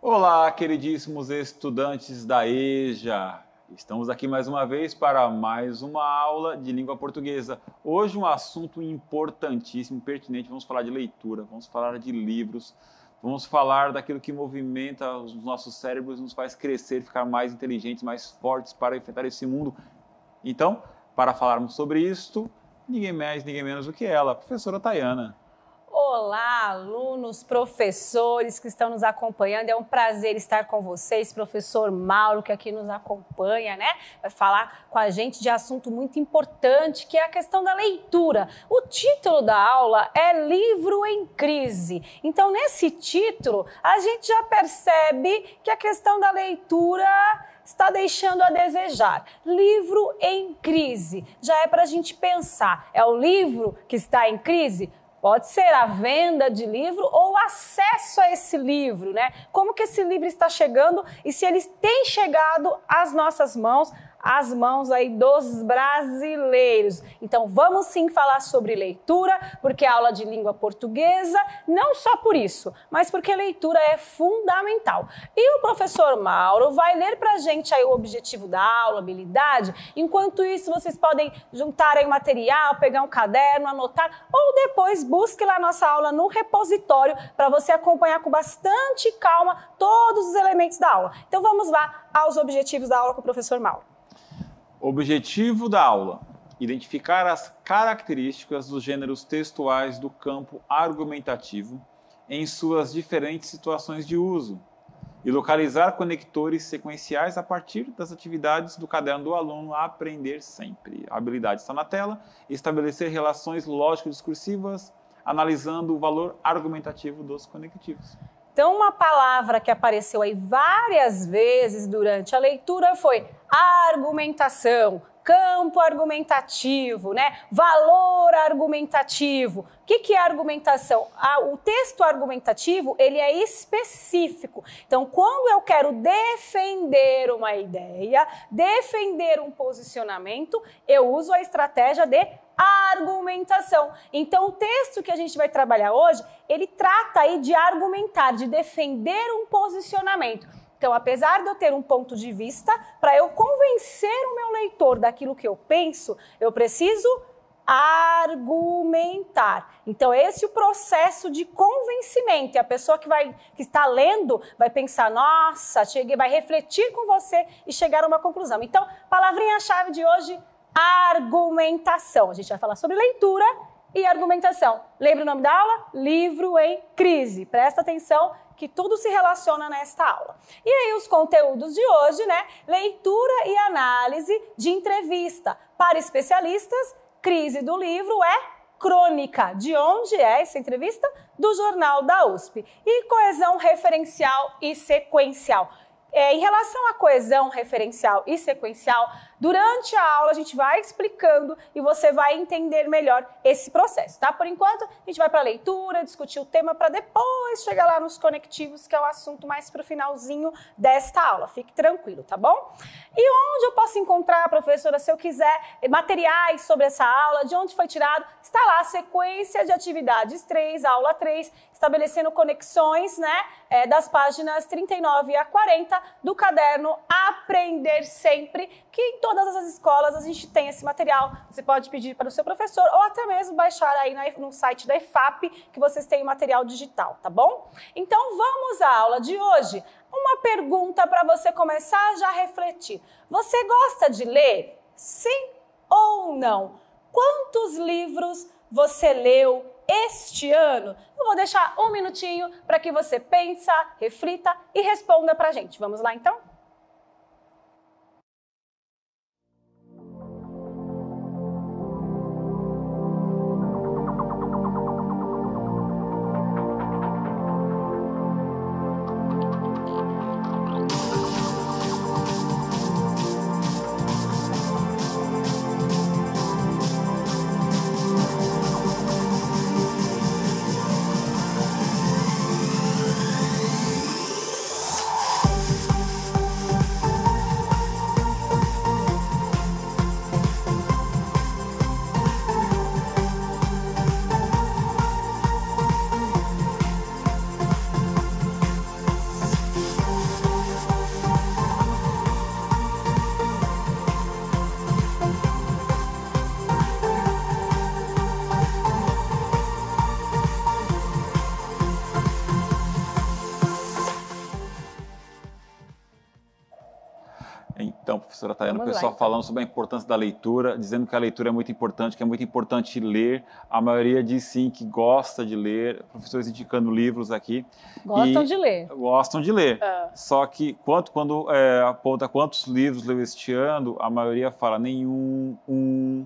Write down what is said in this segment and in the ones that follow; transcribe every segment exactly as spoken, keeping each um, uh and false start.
Olá, queridíssimos estudantes da EJA! Estamos aqui mais uma vez para mais uma aula de língua portuguesa. Hoje um assunto importantíssimo, pertinente, vamos falar de leitura, vamos falar de livros, vamos falar daquilo que movimenta os nossos cérebros, nos faz crescer, ficar mais inteligentes, mais fortes para enfrentar esse mundo. Então, para falarmos sobre isto, ninguém mais, ninguém menos do que ela, a professora Tayana. Olá, alunos, professores que estão nos acompanhando. É um prazer estar com vocês. Professor Mauro, que aqui nos acompanha, né? Vai falar com a gente de assunto muito importante, que é a questão da leitura. O título da aula é Livro em Crise. Então, nesse título, a gente já percebe que a questão da leitura está deixando a desejar. Livro em crise. Já é para a gente pensar. É o livro que está em crise? Pode ser a venda de livro ou o acesso a esse livro, né? Como que esse livro está chegando e se ele tem chegado às nossas mãos, às mãos aí dos brasileiros. Então vamos sim falar sobre leitura, porque é aula de língua portuguesa, não só por isso, mas porque leitura é fundamental. E o professor Mauro vai ler pra gente aí o objetivo da aula, habilidade. Enquanto isso, vocês podem juntar aí o material, pegar um caderno, anotar, ou depois busque lá nossa aula no repositório para você acompanhar com bastante calma todos os elementos da aula. Então vamos lá aos objetivos da aula com o professor Mauro. Objetivo da aula: identificar as características dos gêneros textuais do campo argumentativo em suas diferentes situações de uso e localizar conectores sequenciais a partir das atividades do caderno do aluno a aprender sempre. A habilidade está na tela. Estabelecer relações lógico-discursivas, analisando o valor argumentativo dos conectivos. Então, uma palavra que apareceu aí várias vezes durante a leitura foi argumentação, campo argumentativo, né? Valor argumentativo. O que que é argumentação? Ah, o texto argumentativo, ele é específico. Então, quando eu quero defender uma ideia, defender um posicionamento, eu uso a estratégia de argumentação. Então, o texto que a gente vai trabalhar hoje, ele trata aí de argumentar, de defender um posicionamento. Então, apesar de eu ter um ponto de vista, para eu convencer o meu leitor daquilo que eu penso, eu preciso argumentar. Então, esse é o processo de convencimento. E a pessoa que, vai, que está lendo vai pensar, nossa, cheguei, vai refletir com você e chegar a uma conclusão. Então, palavrinha-chave de hoje, argumentação. A gente vai falar sobre leitura e argumentação. Lembra o nome da aula? Livro em crise. Presta atenção que tudo se relaciona nesta aula. E aí os conteúdos de hoje, né? Leitura e análise de entrevista para especialistas. Crise do livro é crônica. De onde é essa entrevista? Do Jornal da U S P. E coesão referencial e sequencial. É, em relação à coesão referencial e sequencial, durante a aula a gente vai explicando e você vai entender melhor esse processo, tá? Por enquanto, a gente vai para a leitura, discutir o tema para depois chegar lá nos conectivos, que é o assunto mais para o finalzinho desta aula. Fique tranquilo, tá bom? E onde eu posso encontrar, professora, se eu quiser materiais sobre essa aula, de onde foi tirado? Está lá a sequência de atividades três, aula três, estabelecendo conexões, né, é, das páginas trinta e nove a quarenta do caderno Aprender Sempre, que em todas as escolas a gente tem esse material. Você pode pedir para o seu professor ou até mesmo baixar aí no site da EFAP, que vocês têm o material digital, tá bom? Então vamos à aula de hoje. Uma pergunta para você começar já a refletir. Você gosta de ler? Sim ou não? Quantos livros você leu este ano? Eu vou deixar um minutinho para que você pense, reflita e responda para a gente. Vamos lá então? Então, professora Tayana, o Vamos lá, pessoal então. falando sobre a importância da leitura, dizendo que a leitura é muito importante, que é muito importante ler. A maioria diz sim que gosta de ler, professores indicando livros aqui. Gostam E de ler. Gostam de ler. Ah. Só que quanto, quando é, aponta quantos livros leu este ano, a maioria fala nenhum, um,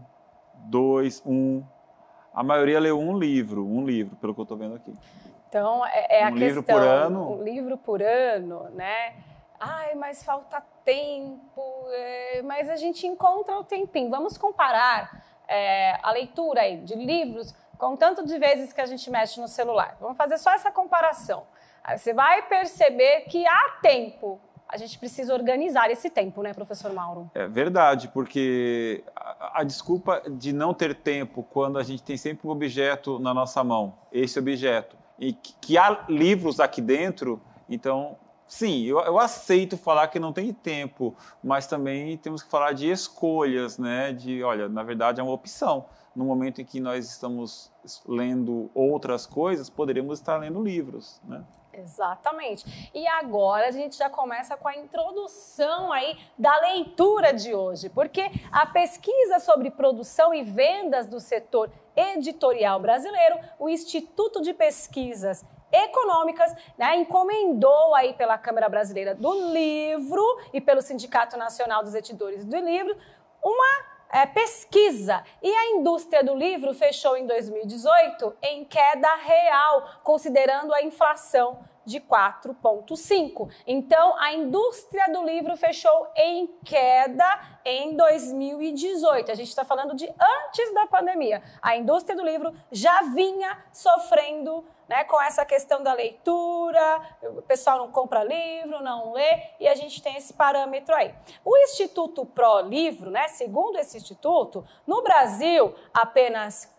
dois, um. A maioria leu um livro, um livro, pelo que eu estou vendo aqui. Então, é, é a Um livro questão, por ano? um livro por ano, né? Ai, mas falta tempo, é, mas a gente encontra o tempinho. Vamos comparar é, a leitura aí de livros com o tanto de vezes que a gente mexe no celular. Vamos fazer só essa comparação. Aí você vai perceber que há tempo. A gente precisa organizar esse tempo, né, professor Mauro? É verdade, porque a, a desculpa de não ter tempo quando a gente tem sempre um objeto na nossa mão, esse objeto, e que, que há livros aqui dentro, então, sim, eu, eu aceito falar que não tem tempo, mas também temos que falar de escolhas, né? De, olha, na verdade é uma opção. No momento em que nós estamos lendo outras coisas, poderíamos estar lendo livros, né? Exatamente. E agora a gente já começa com a introdução aí da leitura de hoje, porque a pesquisa sobre produção e vendas do setor editorial brasileiro, o Instituto de Pesquisas Econômicas, né, encomendou aí pela Câmara Brasileira do Livro e pelo Sindicato Nacional dos Editores do Livro uma É, pesquisa. E a indústria do livro fechou em dois mil e dezoito em queda real, considerando a inflação de quatro vírgula cinco. Então, a indústria do livro fechou em queda em dois mil e dezoito. A gente está falando de antes da pandemia. A indústria do livro já vinha sofrendo, né, com essa questão da leitura, o pessoal não compra livro, não lê, e a gente tem esse parâmetro aí. O Instituto Pro Livro, né, segundo esse instituto, no Brasil, apenas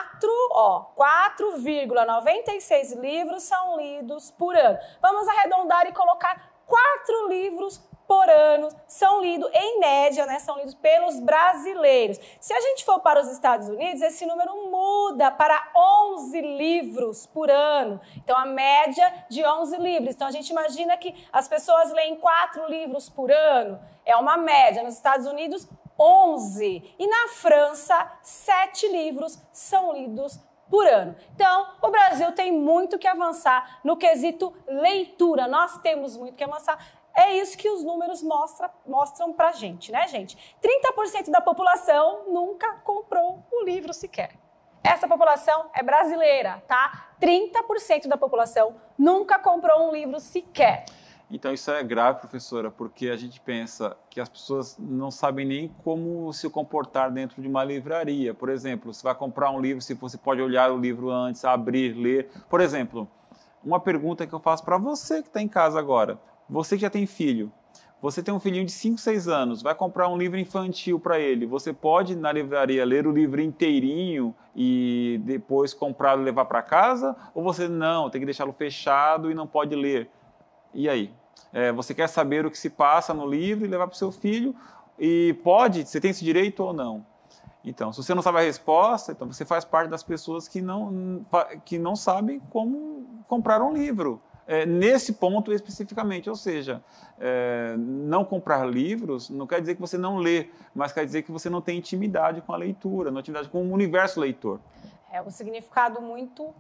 quatro vírgula noventa e seis livros são lidos por ano. Vamos arredondar e colocar quatro livros por ano são lidos, em média, né, são lidos pelos brasileiros. Se a gente for para os Estados Unidos, esse número muda para onze livros por ano. Então, a média de onze livros. Então, a gente imagina que as pessoas leem quatro livros por ano. É uma média. Nos Estados Unidos, onze. E na França, sete livros são lidos por ano. Então, o Brasil tem muito que avançar no quesito leitura. Nós temos muito que avançar. É isso que os números mostra, mostram pra gente, né, gente? trinta por cento da população nunca comprou um livro sequer. Essa população é brasileira, tá? trinta por cento da população nunca comprou um livro sequer. Então isso é grave, professora, porque a gente pensa que as pessoas não sabem nem como se comportar dentro de uma livraria. Por exemplo, você vai comprar um livro, se você pode olhar o livro antes, abrir, ler. Por exemplo, uma pergunta que eu faço para você que está em casa agora. Você que já tem filho, você tem um filhinho de cinco, seis anos, vai comprar um livro infantil para ele. Você pode, na livraria, ler o livro inteirinho e depois comprar e levar para casa? Ou você não, tem que deixá-lo fechado e não pode ler? E aí? É, você quer saber o que se passa no livro e levar para o seu filho? E pode? Você tem esse direito ou não? Então, se você não sabe a resposta, então você faz parte das pessoas que não, que não sabem como comprar um livro. É, nesse ponto especificamente, ou seja, é, não comprar livros não quer dizer que você não lê, mas quer dizer que você não tem intimidade com a leitura, não intimidade com o universo leitor. É um significado muito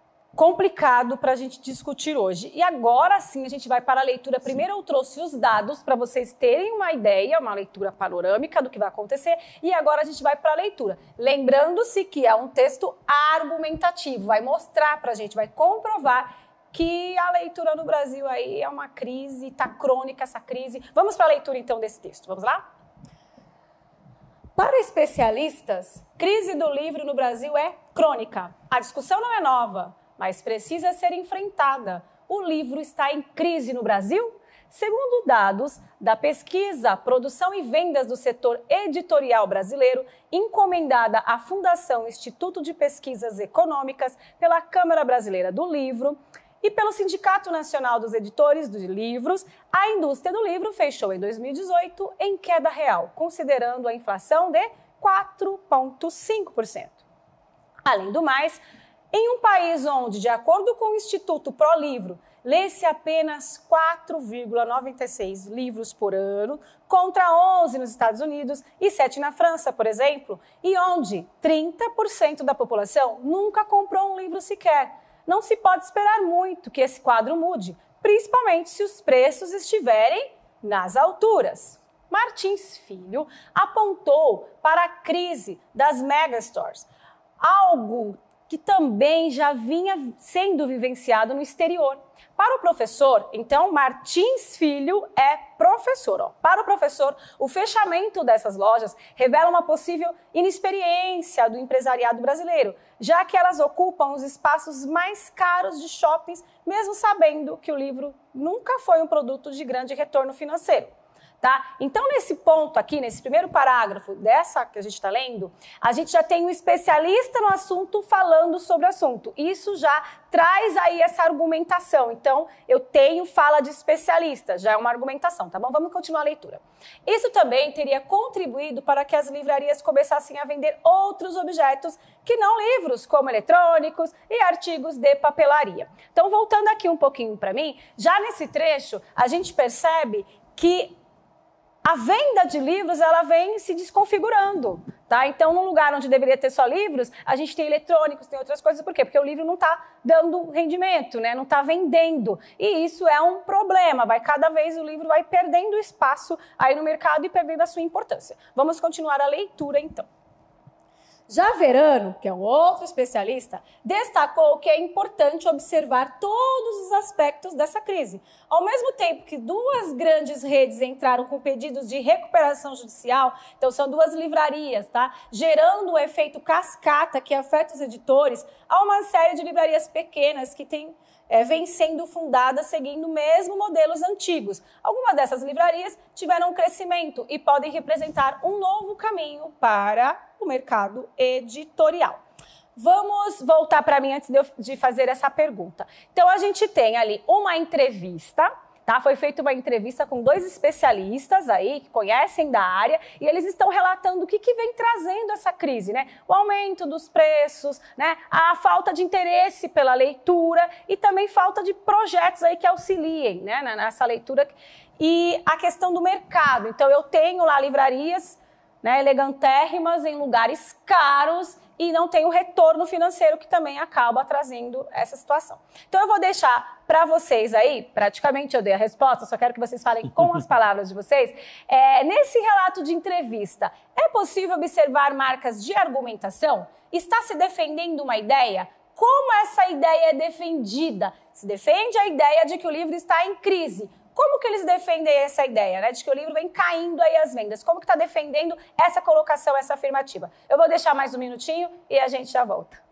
complicado para a gente discutir hoje. E agora sim a gente vai para a leitura. Primeiro eu trouxe os dados para vocês terem uma ideia, uma leitura panorâmica do que vai acontecer. E agora a gente vai para a leitura. Lembrando-se que é um texto argumentativo, vai mostrar para a gente, vai comprovar que a leitura no Brasil aí é uma crise, está crônica essa crise. Vamos para a leitura então desse texto, vamos lá? Para especialistas, crise do livro no Brasil é crônica. A discussão não é nova, mas precisa ser enfrentada. O livro está em crise no Brasil? Segundo dados da pesquisa Produção e Vendas do Setor Editorial Brasileiro, encomendada à Fundação Instituto de Pesquisas Econômicas pela Câmara Brasileira do Livro, e pelo Sindicato Nacional dos Editores de Livros, a indústria do livro fechou em dois mil e dezoito em queda real, considerando a inflação de quatro vírgula cinco por cento. Além do mais, em um país onde, de acordo com o Instituto Pro Livro, lê-se apenas quatro vírgula noventa e seis livros por ano, contra onze nos Estados Unidos e sete na França, por exemplo, e onde trinta por cento da população nunca comprou um livro sequer. Não se pode esperar muito que esse quadro mude, principalmente se os preços estiverem nas alturas. Martins Filho apontou para a crise das megastores, algo que também já vinha sendo vivenciado no exterior. Para o professor, então, Martins Filho é professor. Ó. Para o professor, o fechamento dessas lojas revela uma possível inexperiência do empresariado brasileiro, já que elas ocupam os espaços mais caros de shoppings, mesmo sabendo que o livro nunca foi um produto de grande retorno financeiro. Tá? Então, nesse ponto aqui, nesse primeiro parágrafo dessa que a gente está lendo, a gente já tem um especialista no assunto falando sobre o assunto. Isso já traz aí essa argumentação. Então, eu tenho fala de especialista, já é uma argumentação, tá bom? Vamos continuar a leitura. Isso também teria contribuído para que as livrarias começassem a vender outros objetos que não livros, como eletrônicos e artigos de papelaria. Então, voltando aqui um pouquinho para mim, já nesse trecho, a gente percebe que a venda de livros, ela vem se desconfigurando, tá? Então, num lugar onde deveria ter só livros, a gente tem eletrônicos, tem outras coisas. Por quê? Porque o livro não está dando rendimento, né? Não está vendendo. E isso é um problema. Vai cada vez o livro vai perdendo espaço aí no mercado e perdendo a sua importância. Vamos continuar a leitura, então. Já Verano, que é um outro especialista, destacou que é importante observar todos os aspectos dessa crise. Ao mesmo tempo que duas grandes redes entraram com pedidos de recuperação judicial, então são duas livrarias, tá? Gerando um efeito cascata que afeta os editores, há uma série de livrarias pequenas que têm É, vem sendo fundada seguindo mesmo modelos antigos. Algumas dessas livrarias tiveram um crescimento e podem representar um novo caminho para o mercado editorial. Vamos voltar para mim antes de, eu, de fazer essa pergunta. Então, a gente tem ali uma entrevista, tá? Foi feita uma entrevista com dois especialistas aí que conhecem da área e eles estão relatando o que, que vem trazendo essa crise, né? O aumento dos preços, né? A falta de interesse pela leitura e também falta de projetos aí que auxiliem, né? Nessa leitura. E a questão do mercado. Então, eu tenho lá livrarias, né, elegantérrimas em lugares caros e não tem o retorno financeiro que também acaba trazendo essa situação. Então, eu vou deixar para vocês aí, praticamente eu dei a resposta, só quero que vocês falem com as palavras de vocês. É, nesse relato de entrevista, é possível observar marcas de argumentação? Está se defendendo uma ideia? Como essa ideia é defendida? Se defende a ideia de que o livro está em crise. Como que eles defendem essa ideia, né, de que o livro vem caindo aí as vendas? Como que está defendendo essa colocação, essa afirmativa? Eu vou deixar mais um minutinho e a gente já volta.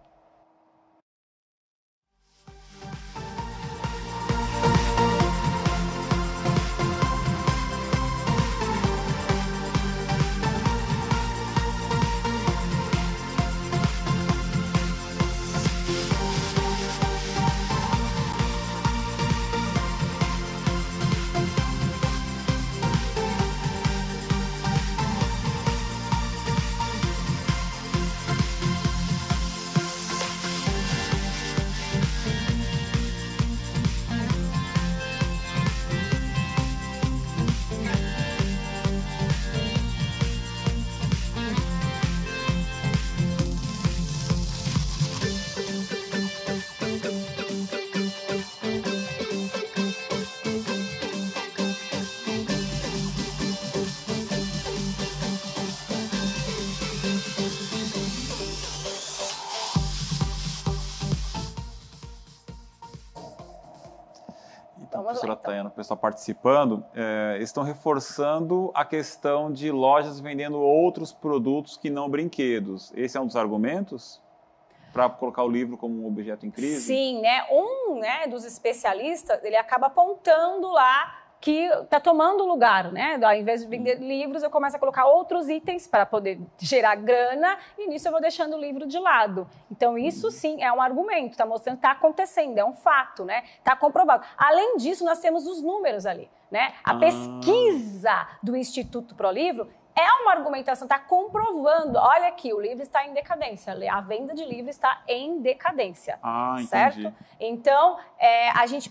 Então, professora Tayana, o pessoal participando, é, estão reforçando a questão de lojas vendendo outros produtos que não brinquedos. Esse é um dos argumentos para colocar o livro como um objeto em crise? Sim, né? Um, né, dos especialistas, ele acaba apontando lá que está tomando lugar, né? Ao invés de vender livros, eu começo a colocar outros itens para poder gerar grana e nisso eu vou deixando o livro de lado. Então isso sim é um argumento, está mostrando que está acontecendo, é um fato, né? Está comprovado. Além disso, nós temos os números ali, né? A ah. pesquisa do Instituto Pro Livro é uma argumentação, está comprovando, olha aqui, o livro está em decadência, a venda de livro está em decadência, ah, certo? Entendi. Então, é, a gente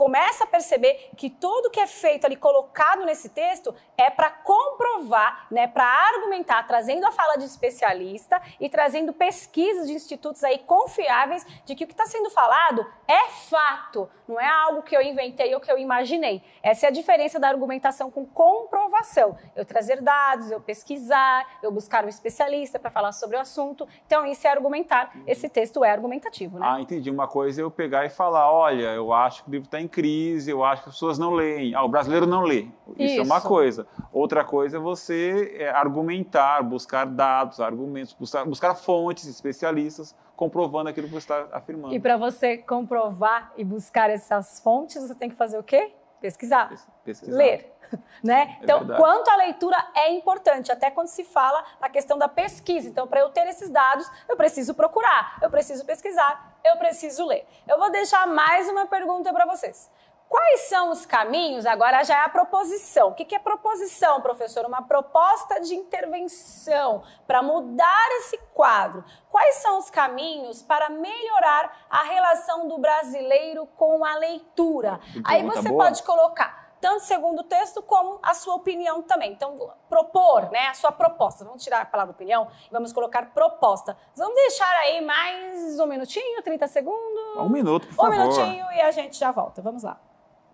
começa a perceber que tudo que é feito ali, colocado nesse texto, é para comprovar, né, para argumentar, trazendo a fala de especialista e trazendo pesquisas de institutos aí confiáveis de que o que está sendo falado é fato, não é algo que eu inventei ou que eu imaginei. Essa é a diferença da argumentação com comprovação. Eu trazer dados, eu pesquisar, eu buscar um especialista para falar sobre o assunto. Então, isso é argumentar. Esse texto é argumentativo, né? Ah, entendi. Uma coisa é eu pegar e falar, olha, eu acho que o livro está em crise, eu acho que as pessoas não leem. Ah, o brasileiro não lê. Isso, Isso. é uma coisa. Outra coisa é você é, argumentar, buscar dados, argumentos, buscar, buscar fontes, especialistas, comprovando aquilo que você está afirmando. E para você comprovar e buscar essas fontes, você tem que fazer o quê? Pesquisar. Pesquisar. Ler. Né? É então, verdade. Quanto à leitura é importante, até quando se fala na questão da pesquisa. Então, para eu ter esses dados, eu preciso procurar, eu preciso pesquisar, eu preciso ler. Eu vou deixar mais uma pergunta para vocês. Quais são os caminhos? Agora já é a proposição. O que é proposição, professor? Uma proposta de intervenção para mudar esse quadro. Quais são os caminhos para melhorar a relação do brasileiro com a leitura? Aí você pode colocar tanto segundo o texto como a sua opinião também. Então, propor, né, a sua proposta. Vamos tirar a palavra opinião e vamos colocar proposta. Vamos deixar aí mais um minutinho, trinta segundos? Um minuto, por favor. Um minutinho e a gente já volta. Vamos lá.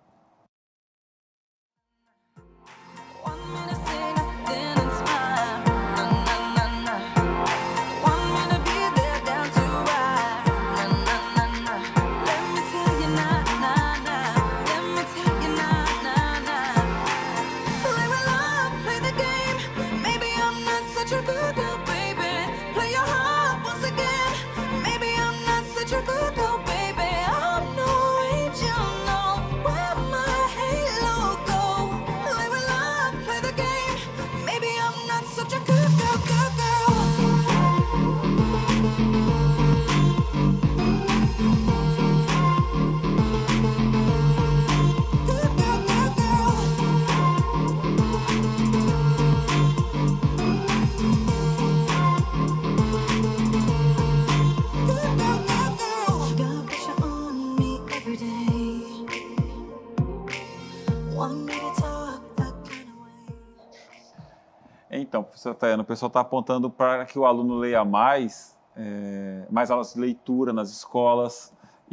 Então, professor Tayana, o pessoal está apontando para que o aluno leia mais, é, mais aulas de leitura nas escolas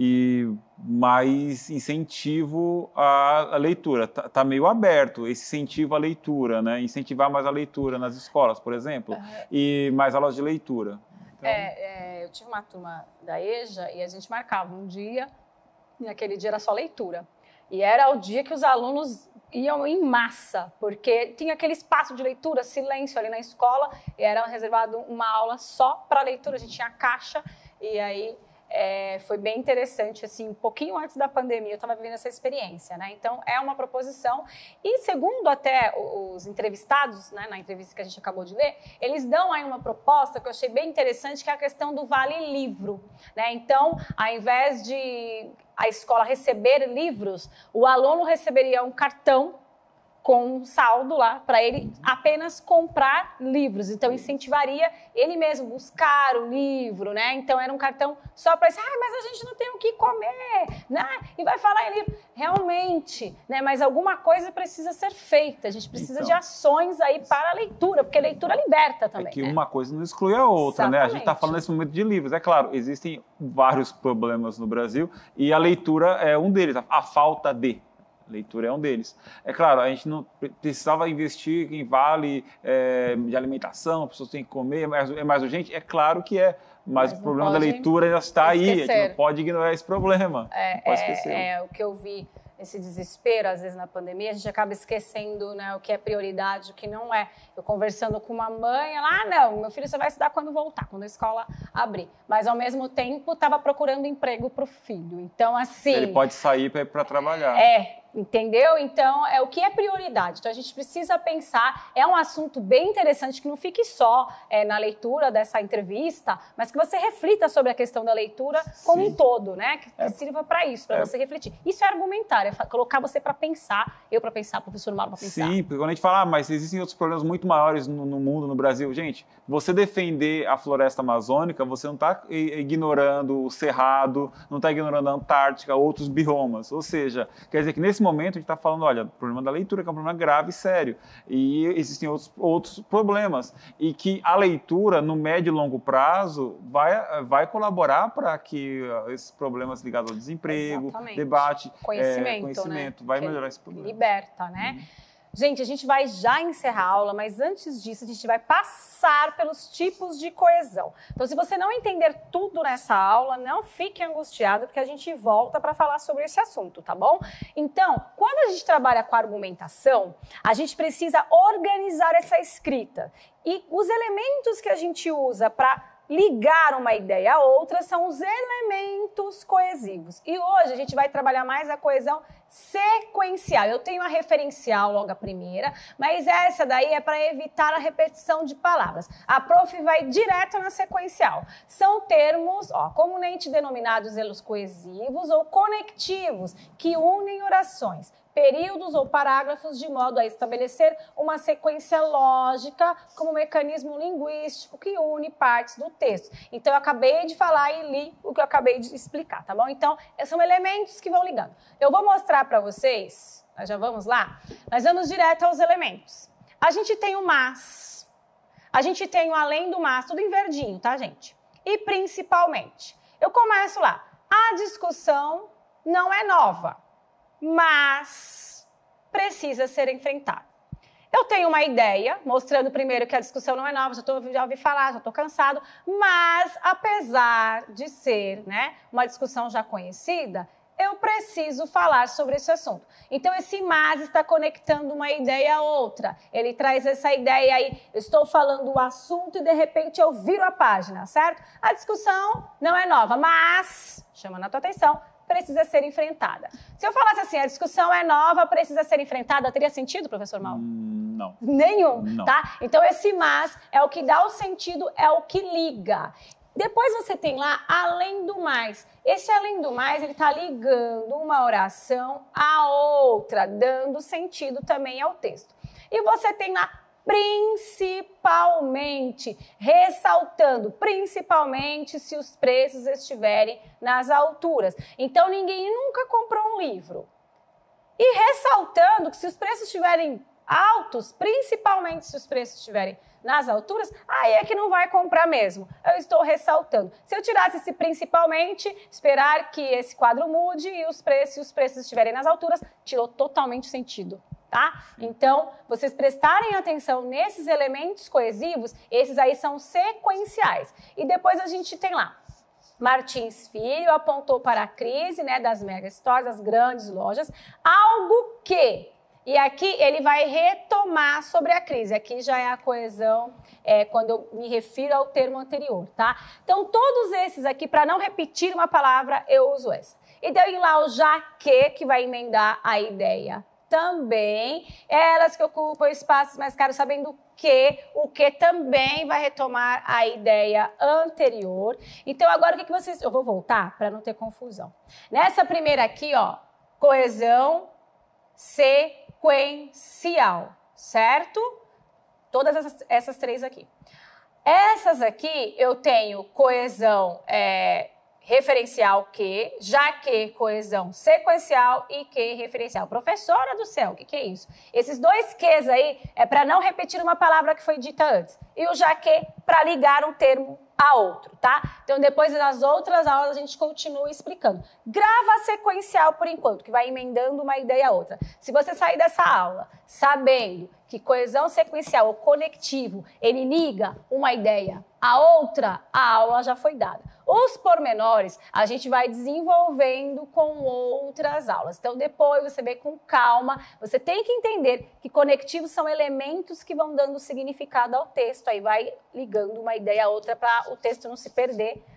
e mais incentivo à, à leitura. Está tá meio aberto esse incentivo à leitura, né? Incentivar mais a leitura nas escolas, por exemplo, uhum. e mais aulas de leitura. Então... É, é, eu tive uma turma da EJA e a gente marcava um dia, e naquele dia era só leitura. E era o dia que os alunos iam em massa, porque tinha aquele espaço de leitura, silêncio ali na escola, e era reservado uma aula só para leitura. A gente tinha a caixa, e aí é, foi bem interessante, assim, um pouquinho antes da pandemia, eu estava vivendo essa experiência, né? Então, é uma proposição, e segundo até os entrevistados, né, na entrevista que a gente acabou de ler, eles dão aí uma proposta que eu achei bem interessante, que é a questão do vale-livro, né? Então, ao invés de a escola receber livros, o aluno receberia um cartão com um saldo lá para ele apenas comprar livros. Então, incentivaria ele mesmo buscar o livro, né? Então, era um cartão só para isso. Ah, mas a gente não tem o que comer, né? E vai falar em livro. Realmente, né? Mas alguma coisa precisa ser feita. A gente precisa então, de ações aí para a leitura, porque leitura liberta também. É que né? uma coisa não exclui a outra, Exatamente. né? A gente está falando nesse momento de livros. É claro, existem vários problemas no Brasil e a leitura é um deles, a falta de. Leitura é um deles. É claro, a gente não precisava investir em vale é, de alimentação, as pessoas têm que comer, é mais, é mais urgente? É claro que é, mas, mas o problema da leitura ainda está esquecer. aí, a gente não pode ignorar esse problema. É, pode esquecer. É, é o que eu vi, esse desespero, às vezes na pandemia, a gente acaba esquecendo, né, o que é prioridade, o que não é. Eu conversando com uma mãe, ela, ah, não, meu filho só vai estudar quando voltar, quando a escola abrir. Mas, ao mesmo tempo, estava procurando emprego para o filho. Então, assim... Ele pode sair para ir para trabalhar. É. Entendeu? Então, é o que é prioridade. Então, a gente precisa pensar, é um assunto bem interessante que não fique só é, na leitura dessa entrevista, mas que você reflita sobre a questão da leitura como Sim. um todo, né? Que, que é. sirva para isso, para é. você refletir. Isso é argumentar, é colocar você para pensar, eu para pensar, o professor Mauro para pensar. Sim, porque quando a gente fala, ah, mas existem outros problemas muito maiores no, no mundo, no Brasil. Gente, você defender a floresta amazônica, você não está ignorando o Cerrado, não está ignorando a Antártica, outros biomas. Ou seja, quer dizer que nesse momento a gente está falando, olha, o problema da leitura que é um problema grave e sério, e existem outros, outros problemas, e que a leitura no médio e longo prazo vai, vai colaborar para que esses problemas ligados ao desemprego, Exatamente. debate, conhecimento, é, conhecimento né? vai que melhorar esse problema. Liberta, né? Uhum. Gente, a gente vai já encerrar a aula, mas antes disso a gente vai passar pelos tipos de coesão. Então, se você não entender tudo nessa aula, não fique angustiado, porque a gente volta para falar sobre esse assunto, tá bom? Então, quando a gente trabalha com argumentação, a gente precisa organizar essa escrita. E os elementos que a gente usa para ligar uma ideia a outra são os elementos coesivos. E hoje a gente vai trabalhar mais a coesão sequencial. Eu tenho a referencial logo a primeira, mas essa daí é para evitar a repetição de palavras. A prof vai direto na sequencial. São termos, ó, comumente denominados elos coesivos ou conectivos, que unem orações, períodos ou parágrafos de modo a estabelecer uma sequência lógica como mecanismo linguístico que une partes do texto. Então, eu acabei de falar e li o que eu acabei de explicar, tá bom? Então, são elementos que vão ligando. Eu vou mostrar para vocês, nós já vamos lá, nós vamos direto aos elementos. A gente tem o mas, a gente tem o além do mas, tudo em verdinho, tá, gente? E principalmente, eu começo lá, a discussão não é nova, mas precisa ser enfrentada. Eu tenho uma ideia, mostrando primeiro que a discussão não é nova, já, tô, já ouvi falar, já estou cansado, mas apesar de ser né, uma discussão já conhecida, eu preciso falar sobre esse assunto. Então, esse mas está conectando uma ideia a outra. Ele traz essa ideia aí, eu estou falando o assunto e de repente eu viro a página, certo? A discussão não é nova, mas, chamando a tua atenção, precisa ser enfrentada. Se eu falasse assim, a discussão é nova, precisa ser enfrentada, teria sentido, professor Mauro? Hum, não. Nenhum, não. Tá? Então, esse mas é o que dá o sentido, é o que liga. Depois você tem lá, além do mais. Esse além do mais, ele está ligando uma oração a outra, dando sentido também ao texto. E você tem lá, principalmente, ressaltando, principalmente se os preços estiverem nas alturas. Então, ninguém nunca comprou um livro. E ressaltando que se os preços estiverem altos, principalmente se os preços estiverem nas alturas, aí é que não vai comprar mesmo. Eu estou ressaltando. Se eu tirasse esse principalmente, esperar que esse quadro mude e os preços, se os preços estiverem nas alturas, tirou totalmente sentido. Tá? Então, vocês prestarem atenção nesses elementos coesivos, esses aí são sequenciais. E depois a gente tem lá, Martins Filho apontou para a crise né, das megastores, das grandes lojas, algo que, e aqui ele vai retomar sobre a crise, aqui já é a coesão, é, quando eu me refiro ao termo anterior, tá? Então, todos esses aqui, para não repetir uma palavra, eu uso essa. E daí lá o já que, que vai emendar a ideia também, elas que ocupam espaços mais caros, sabendo que o que também vai retomar a ideia anterior. Então, agora o que, que vocês... Eu vou voltar para não ter confusão. Nessa primeira aqui, ó, coesão sequencial, certo? Todas essas, essas três aqui. Essas aqui, eu tenho coesão... É, referencial que, já que coesão sequencial e que referencial. Professora do céu, o que, que é isso? Esses dois quês aí é para não repetir uma palavra que foi dita antes. E o já que para ligar um termo a outro, tá? Então, depois das outras aulas, a gente continua explicando. Grava sequencial por enquanto, que vai emendando uma ideia a outra. Se você sair dessa aula sabendo que coesão sequencial ou conectivo, ele liga uma ideia a outra, a aula já foi dada. Os pormenores a gente vai desenvolvendo com outras aulas. Então, depois você vê com calma. Você tem que entender que conectivos são elementos que vão dando significado ao texto. Aí vai ligando uma ideia a outra para o texto não se perder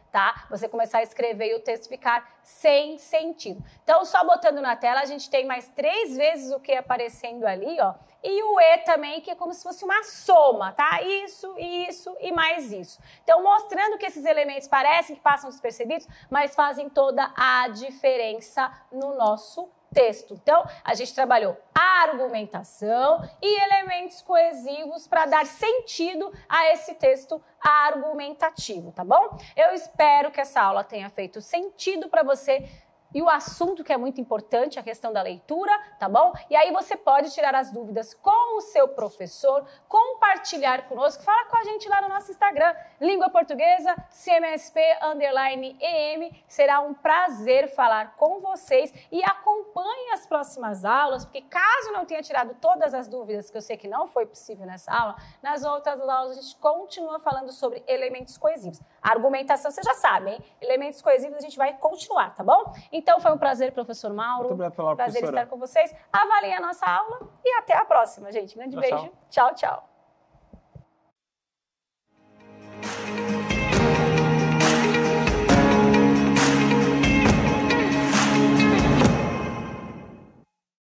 tá? Você começar a escrever e o texto ficar sem sentido. Então, só botando na tela, a gente tem mais três vezes o que aparecendo ali, ó. E o E também, que é como se fosse uma soma, tá? Isso, isso e mais isso. Então, mostrando que esses elementos parecem que passam despercebidos, mas fazem toda a diferença no nosso texto. Então, a gente trabalhou argumentação e elementos coesivos para dar sentido a esse texto argumentativo, tá bom? Eu espero que essa aula tenha feito sentido para você. E o assunto que é muito importante, a questão da leitura, tá bom? E aí você pode tirar as dúvidas com o seu professor, compartilhar conosco, fala com a gente lá no nosso Instagram, Língua Portuguesa, C M S P, underline E M. Será um prazer falar com vocês e acompanhe as próximas aulas, porque caso não tenha tirado todas as dúvidas, que eu sei que não foi possível nessa aula, nas outras aulas a gente continua falando sobre elementos coesivos. A argumentação você já sabe, hein? Elementos coesivos a gente vai continuar, tá bom? Então, foi um prazer, professor Mauro. Muito obrigado pela prazer professora. estar com vocês. Avaliem a nossa aula e até a próxima, gente. Grande Tchau, beijo. tchau. Tchau, tchau.